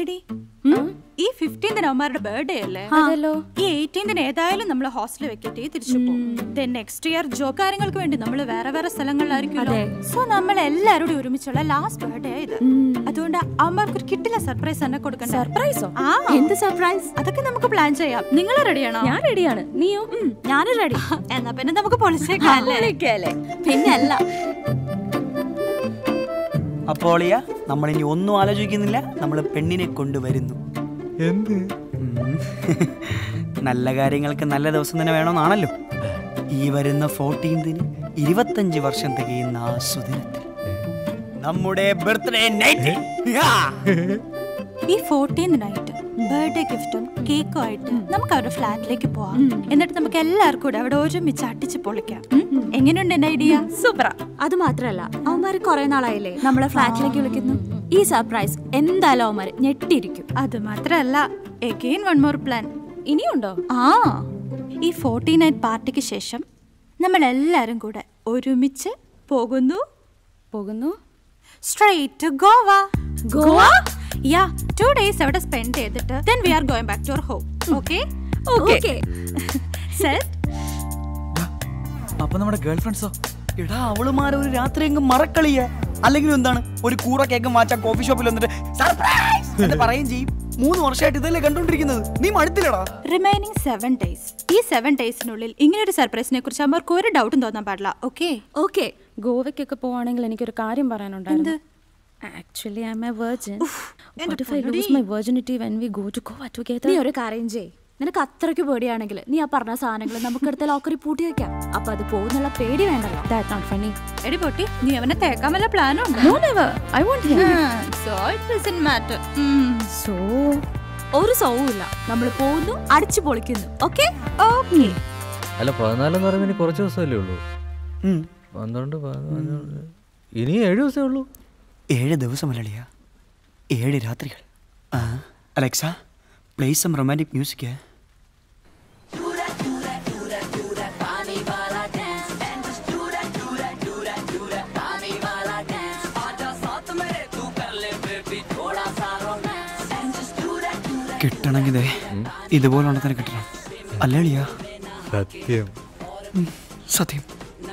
എടി ഈ 15th അവന്മാരുടെ ബർത്ത്ഡേ അല്ലേ? ഈ 18th ഏതായാലും നമ്മൾ ഹോസ്റ്റലിൽ വെക്കട്ടെ, തിരിച്ചു പോകും. നെക്സ്റ്റ് ഇയർ ജോബ് കാര്യങ്ങൾക്ക് വേണ്ടി നമ്മൾ വേറെ വേറെ സ്ഥലങ്ങളിലായിരിക്കുമല്ലോ. സോ നമ്മൾ എല്ലാവരോടും ഒരുമിച്ചുള്ള ലാസ്റ്റ് ബർത്ത്ഡേ ഇത്. അതുകൊണ്ട് അവന്മാർക്ക് ഒരു കിട്ടില്ല സർപ്രൈസ് തന്നെ കൊടുക്കണം. സർപ്രൈസോ? എന്ത് സർപ്രൈസ്? അതൊക്കെ നമുക്ക് പ്ലാൻ ചെയ്യാം. നിങ്ങൾ റെഡിയാണോ? ഞാൻ റെഡിയാണ്. നീയോ? ഞാനും റെഡി. എന്നാ പിന്നെ നമുക്ക് പൊളിച്ചേക്കാല്ലേ? പിന്നെ അല്ല. അപ്പോൾ നമ്മളിനി ഒന്നും ആലോചിക്കുന്നില്ല, നമ്മൾ പെണ്ണിനെ കൊണ്ടുവരുന്നു. എന്ത് നല്ല കാര്യങ്ങൾക്ക് നല്ല ദിവസം തന്നെ വേണമെന്നാണല്ലോ. ഈ വരുന്ന 14th 25 വർഷം തികയുന്ന ആ സുദിനത്തിൽ നമ്മുടെ ബർത്ത്ഡേ നൈറ്റ്. ഈ 14th നൈറ്റ് ബർത്ത്ഡേ ഗിഫ്റ്റും കേക്കും ആയിട്ട് നമുക്ക് അവരുടെ ഫ്ലാറ്റിലേക്ക് പോവാം. എന്നിട്ട് നമുക്ക് എല്ലാവർക്കും കൂടെ അവിടെ ഒരുമിച്ച് അടിച്ച് പൊളിക്കാം. എങ്ങനെയുണ്ട് എന്റെ ഐഡിയ? സൂപ്പറാ. അത് മാത്രല്ല, അവന്മാര് കുറെ നാളായില്ലേ നമ്മളെ ഫ്ലാറ്റിലേക്ക് വിളിക്കുന്നു. ഈ സർപ്രൈസ് എന്തായാലും അവന്മാര് ഞെട്ടിയിരിക്കും. അത് മാത്രല്ല, again one more plan. ഇനിയുണ്ടോ? ഈ 14th നൈറ്റ് പാർട്ടിക്ക് ശേഷം നമ്മൾ എല്ലാരും കൂടെ ഒരുമിച്ച് പോകുന്നു straight to Goa. Goa? Yeah, 2 days അവിടെ സ്പെൻഡ് ചെയ്തിട്ട് then we are going back to our home. Okay? Set? അപ്പൊ നമ്മുടെ ഗേൾ ഫ്രണ്ട്സോ? എടാ, അവളുമാരെ ഒരു രാത്രി എങ്ങും മറക്കളിയ. അല്ലെങ്കിൽ എന്താണ്, ഒരു കൂറ കേക്കും വാച്ചാ കോഫി ഷോപ്പിൽ വന്നിട്ട് സർപ്രൈസ് എന്ന് പറയും ചെയ്യും. 3 വർഷമായിട്ട് ഇതല്ലേ കണ്ടോണ്ടിരിക്കുന്നത്. നീ മടുത്തില്ലടാ? Remaining 7 days. ഈ 7 daysനുള്ളിൽ ഇങ്ങനെ ഒരു സർപ്രൈസിനെ കുറിച്ച് അവർക്ക് ഒരു ഡൗട്ടും തോന്നാൻ പാടില്ല. ഓക്കെ. ഗോവയ്ക്കൊക്കെ പോവാണെങ്കിൽ എനിക്കൊരു കാര്യം പറയാനുണ്ടായിരുന്നു. Actually, I'm a virgin. What if I lose my virginity when we go to Goa together? നീ ഒരു കാര്യം ചെയ്യ്. നിനക്ക് അത്രയ്ക്ക് പേടിയാണെങ്കിൽ നീ ആ പറഞ്ഞ സാധനങ്ങൾ നമുക്കെടുത്ത ലോക്കറിൽ പൂട്ടി വെക്കാം. അപ്പൊ അത് പോകുന്നുള്ള പേടി വേണ്ടല്ലോ. That's not funny. എടി പൊട്ടി, നീ അവനെ തേക്കാൻ വല്ല പ്ലാനും ഉണ്ടോ? No, never. I won't hear. So it doesn't matter. So ഒരു സൗവും ഇല്ല. നമ്മൾ പോകുന്നു, അടിച്ചു പൊളിക്കുന്നു. ഓക്കെ? അല്ല, 14 എന്ന് പറയുമ്പോൾ ഇനി കുറച്ച് ദിവസമല്ലേ ഉള്ളൂ. 12, 14, ഇനി 7 ദിവസമേ ഉള്ളൂ. 7 ദിവസമല്ലടിയാ, 7 രാത്രികൾ. Alexa, play some romantic music. കിട്ടണമെങ്കിൽ ഇതുപോലെ ഉണ്ടെന്നെ കിട്ടണം. അല്ലേളിയാ? സത്യം. സത്യം.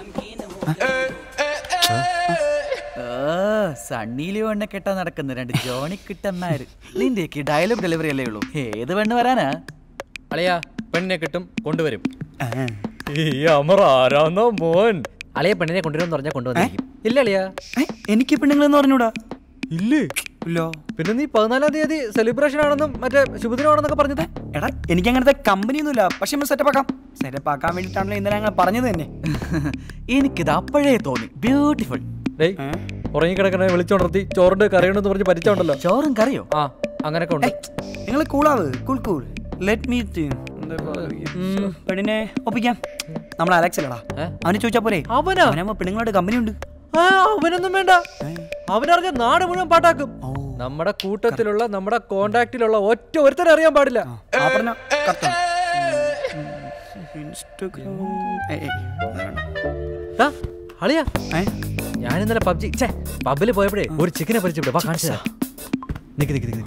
സണ്ണിയില് പെണ്ണെ കെട്ടാൻ നടക്കുന്ന 2 ജോണിക്കിട്ടന്മാര്. നിന്റെയൊക്കെ ഡയലോഗ് ഡെലിവറി അല്ലേ ഉള്ളൂ. ഏത് പെണ്ണ് വരാനാ? അളിയാ, പെണ്ണിനെ കിട്ടും, കൊണ്ടുവരും. മോൻ അളിയ പെണ്ണിനെ കൊണ്ടുവരുമെന്ന് പറഞ്ഞാൽ കൊണ്ടുവന്നിരിക്കും. ഇല്ല അളിയാ, എനിക്ക് പെണ്ണുങ്ങളെന്ന് പറഞ്ഞൂടാ. ഇല്ലേ? ഇല്ലോ. പിന്നെ നീ 14ാം തീയതി സെലിബ്രേഷൻ ആണെന്നും മറ്റേ ശുഭദിനമാണെന്നൊക്കെ പറഞ്ഞത്. എടാ, എനിക്ക് അങ്ങനത്തെ കമ്പനിയൊന്നുമില്ല. പക്ഷെ നമ്മൾ സെറ്റപ്പ് ആക്കാൻ വേണ്ടിയിട്ടാണല്ലോ ഇന്നലെ ഞങ്ങൾ പറഞ്ഞത് തന്നെ. എനിക്കിത് അപ്പോഴേ തോന്നി. ബ്യൂട്ടിഫുൾ. ഉറങ്ങിക്കിടക്കണേ വിളിച്ചോണ്ടർത്തി ചോറിന്റെ കറിയണമെന്ന് പറഞ്ഞ് പരിച്ചോണ്ടല്ലോ. ചോറും കറിയോ? അങ്ങനൊക്കെ ഉണ്ട്. നിങ്ങൾ കൂളാവ്. കൂൾ. ലെറ്റ് മീ പെണ്ണിനെ ഒപ്പിക്കാം. നമ്മൾ അലക്സ് അല്ലടാ, അവനെ ചോദിച്ചാ പോരെ? അവനാകുമ്പോ പെണ്ണുങ്ങളുടെ കമ്പനി ഉണ്ട്. അവനൊന്നും വേണ്ട. അവനറിഞ്ഞ നാട് മുഴുവൻ പാട്ടാക്കും. നമ്മുടെ കൂട്ടത്തിലുള്ള നമ്മുടെ കോണ്ടാക്റ്റിലുള്ള ഒറ്റ ഒരുത്തരെ അറിയാൻ പാടില്ല. അളിയാ, ഞാൻ ഇന്നലെ പബ്ബിൽ പോയപ്പോഴേ ഒരു ചിക്കനെ പരിചയപ്പെട്ടു. വാ, കാണിച്ചു തരാം. നിക്ക്.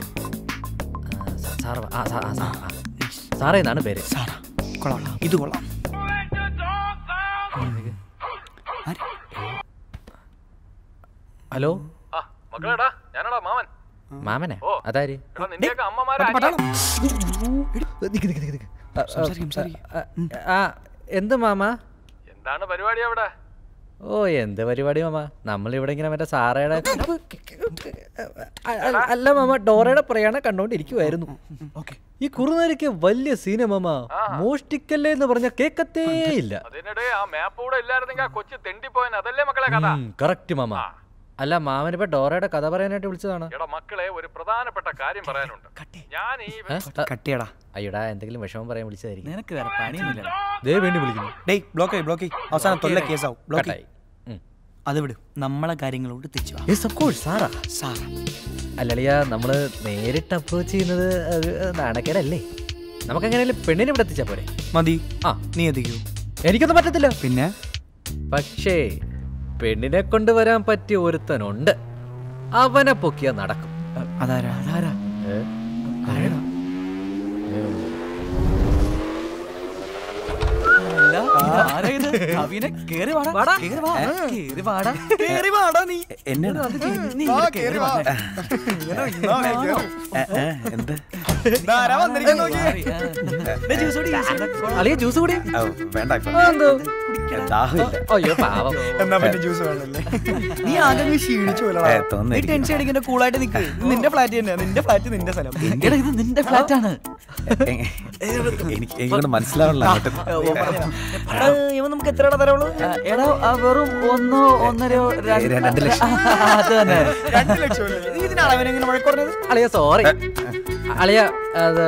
സാറേ എന്നാണ് പേര്. ഇത് കൊള്ളാം. ഹലോ, മാമനെ? അതാര്? എന്ത് മാമ? എന്താണ് പരിപാടി അവിടെ? ഓ, എന്ത് പരിപാടി മാമ? നമ്മളിവിടെ ഇങ്ങനെ മറ്റേ സാറയുടെ അല്ല മാമ, ഡോറയുടെ പ്രയാണം കണ്ടോണ്ടിരിക്കുവായിരുന്നു. ഈ കുറുനരിക്ക് വലിയ സീന മാമ. മോഷ്ടിക്കല്ലേ എന്ന് പറഞ്ഞ കേക്കത്തേ ഇല്ല. കറക്റ്റ് മാമ. അല്ല, മാമനിപ്പോ ഡോറയുടെ കഥ പറയാനായിട്ട് വിളിച്ചതാണ്. മക്കളെ, ഒരു പ്രധാനപ്പെട്ട കാര്യം പറയാനുണ്ട്. അയ്യടാ, എന്തെങ്കിലും വിഷമം പറയാൻ വിളിച്ചതായിരിക്കും. നിനക്ക് വേറെ പണിയൊന്നുമില്ല. ദേ വേണ്ടി വിളിക്കുന്നു. അവസാനം തൊല്ല കേസാവും. അത് വിടും, നമ്മളെ കാര്യങ്ങളോട് അല്ലളിയാ, നമ്മള് നേരിട്ട് അപ്രോച്ച് ചെയ്യുന്നത് നാണക്കേടല്ലേ? നമുക്കെങ്ങനെയാലും പെണ്ണിനെ ഇവിടെ എത്തിച്ചാ പോരെ? മതി. നീ എത്തിക്കൂ. എനിക്കൊന്നും പറ്റത്തില്ല. പിന്നെ പക്ഷേ പെണ്ണിനെ കൊണ്ടുവരാൻ പറ്റിയ ഒരുത്തനുണ്ട്. അവനെ പൊക്കിയാ നടക്കും. അതാരാ? അളിയ ജ്യൂസ് കൂടി വേണ്ട അയ്യോ പാവം. എന്നാ പിന്നെ ജ്യൂസ് വേണല്ലേ? നീ ആകെ ക്ഷീണിച്ചു നീ ടെൻഷൻ അടിക്കണ്ട, കൂളായിട്ട് നിൽക്ക്. നിന്റെ ഫ്ലാറ്റ് തന്നെ, നിന്റെ ഫ്ലാറ്റ് നിന്റെ സ്ഥലം. ഇത് നിന്റെ ഫ്ലാറ്റ് ആണ്. എനിക്ക് മനസ്സിലാവണല്ലോ. ഇവൻ നമുക്ക് എത്ര തരവുള്ളൂ? എടാ വെറും 1, 1.5, 2 ലക്ഷം. അത് തന്നെ 2 ലക്ഷം. നീ ഇതിനാണ് അവനെങ്ങനെ വഴക്കുറഞ്ഞത്? അളിയ സോറി അളിയ. അത്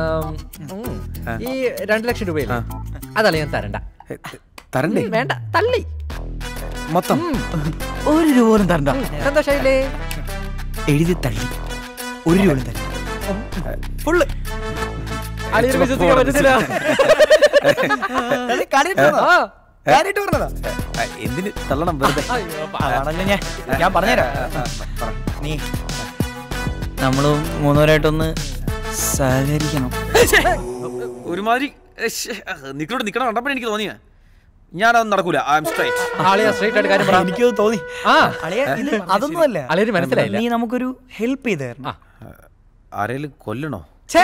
ഈ 2 ലക്ഷം രൂപയില്ല, അതളിയാൻ തരണ്ട. തരണ്ടേ? വേണ്ട, തള്ളി മൊത്തം 1 രൂപ പോലും തരണ്ട. സന്തോഷായില്ലേ? എഴുതി തള്ളി. 1 രൂപ തരണ്ട. ഫുള്ള് അളിയന് വിശ്വസിക്കാൻ പറ്റുന്നില്ല. എന്തിന് തള്ളണം വെറുതെ? ഞാൻ പറഞ്ഞുതരാം. നീ നമ്മള് 3 പേരായിട്ടൊന്ന് സഹകരിക്കണം. ഒരുമാതിരി നിക്കണം കണ്ടപ്പോ എനിക്ക് തോന്നിയാ ഞാനത് നടക്കൂല. ആളിയ സ്ട്രൈറ്റ് ആയിട്ട് കാര്യം പറ. എനിക്കത് തോന്നി. അതൊന്നുമല്ല, അളിയന് മനസ്സിലായില്ല. നീ നമുക്കൊരു ഹെൽപ്പ് ചെയ്ത് തരണം. ആരെങ്കിലും കൊല്ലണോ?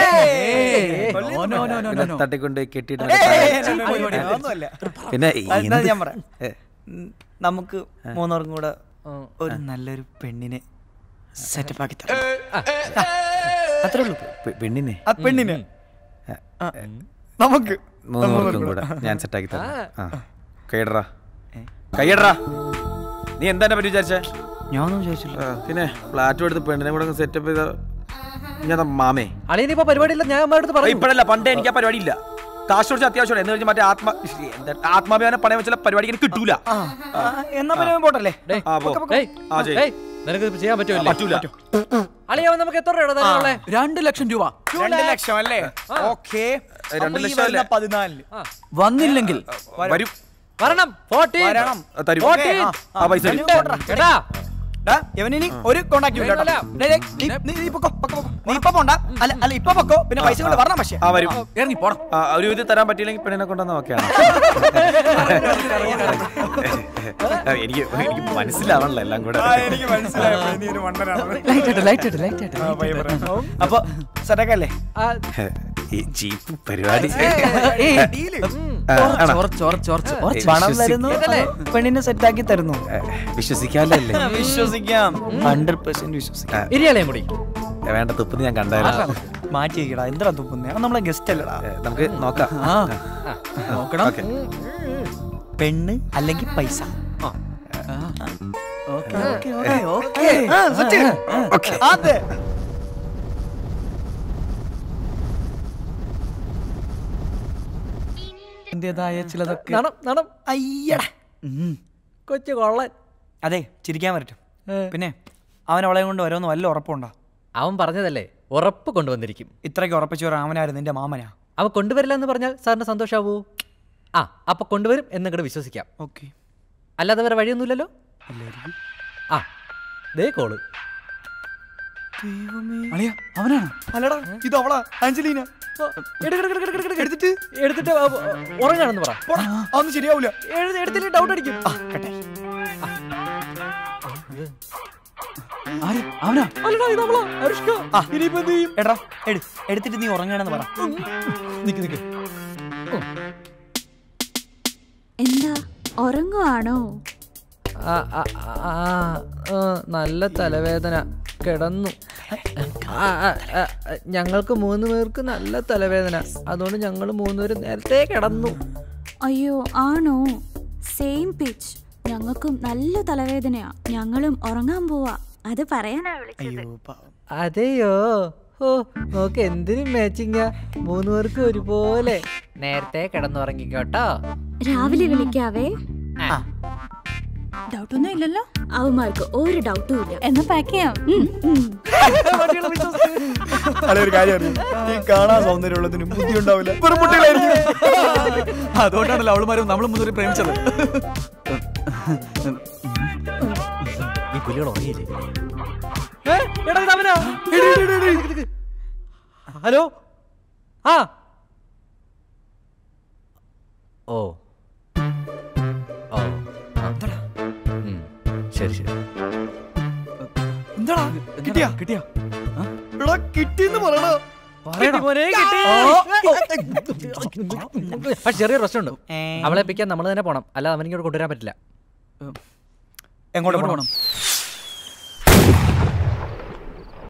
തട്ടിക്കൊണ്ട് കെട്ടിട്ട് പിന്നെ ഞാൻ പറയാം, നമുക്ക് 3 പേർക്കും കൂടെ ഒരു നല്ലൊരു പെണ്ണിനെ സെറ്റപ്പ് ആക്കി തരാം. അത്രേ ഉള്ളൂ. പെണ്ണിനെ? ആ പെണ്ണിനെ നമുക്ക് 3 പേർക്കും കൂടെ ഞാൻ സെറ്റാക്കി തരാം. കൈയടറാ, കൈയടറാ. നീ എന്താ എന്നെ പറ്റി വിചാരിച്ചേ? ഞാനൊന്നും വിചാരിച്ചില്ല. പിന്നെ ഫ്ലാറ്റും എടുത്ത് പെണ്ണിനെ കൂടെ സെറ്റപ്പ് ചെയ്ത ഞാൻ മാമേ. അളിയനിപ്പോ പരിപാടിയില്ല, ഞാൻ അമ്മയുടെ പറഞ്ഞു. ഇപ്പഴല്ല, പണ്ടേ എനിക്ക് ആ പരിപാടി ഇല്ല. കാശ് കൊടുത്ത് അത്യാവശ്യം എന്ന് കഴിഞ്ഞാൽ മറ്റേ ആത്മാഭിമാനം പണയം വെച്ചാൽ പരിപാടി എനിക്ക് കിട്ടൂല. എന്നാ പിന്നെ പോട്ടല്ലേ? നിനക്ക് ചെയ്യാൻ പറ്റൂല. അളിയാവൻ നമുക്ക് എത്ര രൂപ തരാനുള്ളേ? 2 ലക്ഷം രൂപ. 2 ലക്ഷം അല്ലേ? ഓക്കേ, 2 ലക്ഷം അല്ലേ? 14 വന്നില്ലെങ്കിൽ വരും. വരണം. 14 വരണം. തരും. 14 ആ പൈസ കേട്ടാ. ഇവനിനി ഒരു കോണ്ടാക്ട് ഇല്ല. നീ ഇപ്പൊ പോണ്ട. അല്ല ഇപ്പൊ പൊക്കോ, പിന്നെ പൈസ കൊണ്ട് വരണം. പക്ഷേ വരും. ഇറങ്ങി പോണം. ഒരു ഇത് തരാൻ പറ്റിയില്ലെങ്കിൽ പെണ്ണിനെ കൊണ്ടുവന്ന് നോക്കിയാണ്. എനിക്ക് മനസ്സിലാവണല്ലോ എല്ലാം കൂടെ. എനിക്ക് മനസ്സിലായി. അപ്പൊ സെറ്റക്കല്ലേ ഈ ജീപ്പ് പരിപാടി? പണം തരുന്നു, പെണ്ണിനെ സെറ്റാക്കി തരുന്നു. വിശ്വസിക്കാല്ലേ? വിശ്വസിക്കാം, 100% വിശ്വസിക്കാം. ഇരിയാലേ കൂടി വേണ്ട, തുപ്പുന്ന് ഞാൻ കണ്ടായിരുന്നു. മാറ്റി വെക്കടാ, എന്താ തുപ്പുന്നേ? നമ്മളെ ഗസ്റ്റ് അല്ലടാ. നമുക്ക് നോക്കാം. നോക്കണം. പെണ്ണ് അല്ലെങ്കിൽ പൈസ. അതെ. ചിലതൊക്കെ അയ്യടാ കൊച്ചു കൊള്ളൻ. അതെ, ചിരിക്കാൻ പറ്റും. പിന്നെ അവൻ അവളെ കൊണ്ട് വരുമെന്ന് വല്ല ഉറപ്പുണ്ടോ? അവൻ പറഞ്ഞതല്ലേ, ഉറപ്പ് കൊണ്ടുവന്നിരിക്കും. ഇത്രയ്ക്ക് ഉറപ്പിച്ചു അവനായിരുന്നു നിന്റെ മാമനാ. അവൻ കൊണ്ടുവരില്ല എന്ന് പറഞ്ഞാൽ സാറിന് സന്തോഷാവൂ? അപ്പൊ കൊണ്ടുവരും എന്നിങ്ങോട്ട് വിശ്വസിക്കാം. ഓക്കെ, അല്ലാതെ വേറെ വഴിയൊന്നുമില്ലല്ലോ. ദേ കോള്. അവനാണ്. അല്ലടാ, ഇത് അവളാ, ആഞ്ചലീന. എടുത്തിട്ട് ഉറങ്ങാണെന്ന് പറ. അതൊന്നും ശരിയാവൂല. എടുത്തിട്ട് ഡൗട്ട് അടിക്കും. എടാ, എടുത്തിട്ട് നീ ഉറങ്ങാണെന്ന് പറ. എന്താ ഉറങ്ങുവാണോ? നല്ല തലവേദന, കിടന്നു. ഞങ്ങൾക്ക് 3 പേർക്ക് നല്ല തലവേദന, അതുകൊണ്ട് ഞങ്ങൾ 3 പേര് നേരത്തെ കിടന്നു. അയ്യോ ആണോ? Same pitch. ഞങ്ങൾക്കും നല്ല തലവേദനയാ, ഞങ്ങളും ഉറങ്ങാൻ പോവാ. അത് പറയാനാ വിളിച്ചത്. അതെയോ? ഓ, നോക്ക് എന്തിനും മാച്ചിങ്ങാ. 3 പേർക്ക് ഒരുപോലെ. നേരത്തെ കിടന്നുറങ്ങിക്കോട്ടോ. രാവിലെ വിളിക്കാവേ. ഡൗട്ടൊന്നും ഇല്ലല്ലോ. അവന്മാർക്ക് ഒരു ഡൗട്ടും ഇല്ല. എന്നാ പാക്ക് ചെയ്യാം. ഒരു കാര്യം, ഈ കാണാൻ സൗന്ദര്യമുള്ളതിന് ബുദ്ധി ഉണ്ടാവില്ല. അതുകൊണ്ടാണല്ലോ അവളുമാരും നമ്മൾ മുന്നോട്ട് പ്രേമിച്ചത്. ഈ പുലികൾ ഉറങ്ങിയില്ലേ? ഹലോ ആ ഓ ഓ ശരി ശരി എന്താടാ കിട്ടിയാ കിട്ടിയാ എടാ കിട്ടിയെന്ന് പറയണോ ചെറിയ പ്രശ്നമുണ്ട്. അവളെ പിക്കാൻ നമ്മൾ തന്നെ പോണം, അല്ലാതെ അവനിങ്ങോട്ട് കൊണ്ടുവരാൻ പറ്റില്ല. എങ്ങോട്ട് പോകണം?